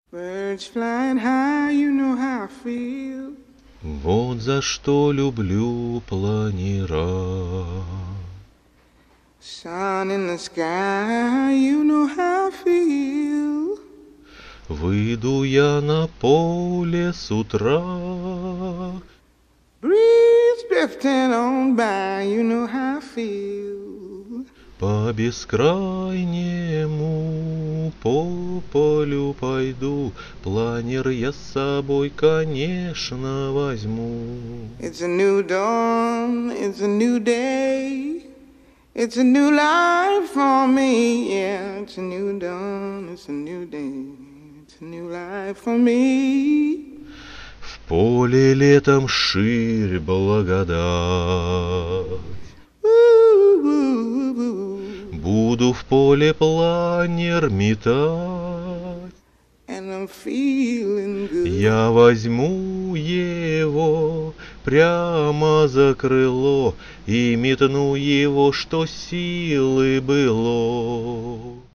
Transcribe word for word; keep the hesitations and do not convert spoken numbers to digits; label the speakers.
Speaker 1: Birds flying high, you know how I feel.
Speaker 2: Вот за что люблю планера.
Speaker 1: Sun in the sky, you know how I feel.
Speaker 2: Выйду я на поле с утра.
Speaker 1: Breeze drifting on by, you know how I feel.
Speaker 2: По бескрайнему по полю пойду, планер я с собой, конечно, возьму.
Speaker 1: It's a new dawn, it's a new day, it's a new life for me, yeah. It's a new dawn, it's a new day, it's a new life for me.
Speaker 2: В поле летом ширь благодать. Буду в поле планер метать.
Speaker 1: And I'm feeling good.
Speaker 2: Я возьму его прямо за крыло и метну его, что силы было.